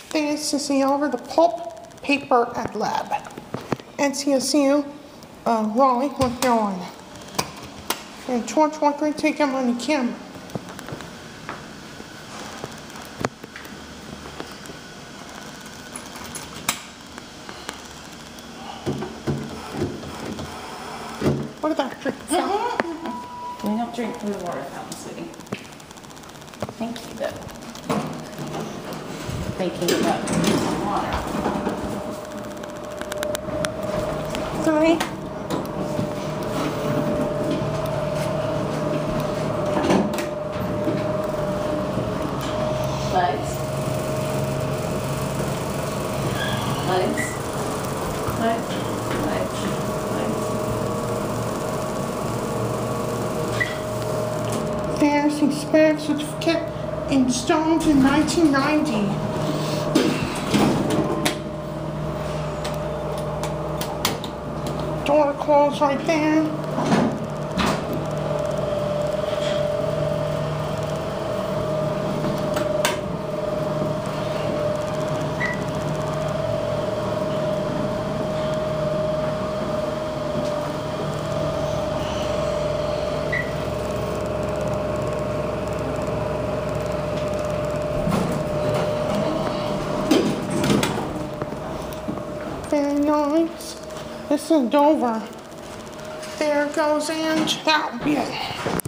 This is over the Pulp paper at Lab. NCSU, Raleigh, North Carolina. And George, what can I take him on the camera? What about drink? We don't drink from the water fountain, sweetie. Thank you, though. Thinking about drinking some water. 3. Legs. Legs. Legs. Legs. Legs. Fantasy Spec certificate installed in 1990. Door closed right there. Very nice. This is Dover. There goes Ange. That'll be it.